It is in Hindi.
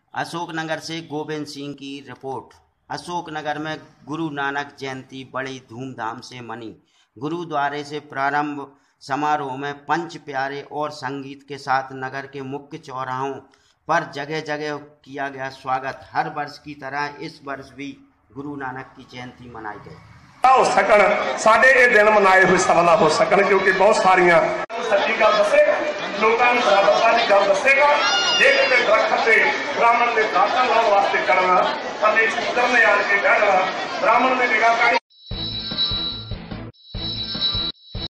अशोकनगर से गोविंद सिंह की रिपोर्ट। अशोकनगर में गुरु नानक जयंती बड़ी धूमधाम से मनी। गुरुद्वारे से प्रारंभ समारोह में पंच प्यारे और संगीत के साथ नगर के मुख्य चौराहों पर जगह जगह किया गया स्वागत। हर वर्ष की तरह इस वर्ष भी गुरु नानक की जयंती मनाई गई। हो सकन साडे ये दिन मनाए हुए सफल हो सकन, क्योंकि बहुत सारिया सच्ची गल दसेगा, लोगों को बराबरता की गल दसेगा। जे किसी दरख्त से ब्राह्मण के दाता लाने वास्ते करना, थले उतरने आके बहना, ब्राह्मण ने निगाह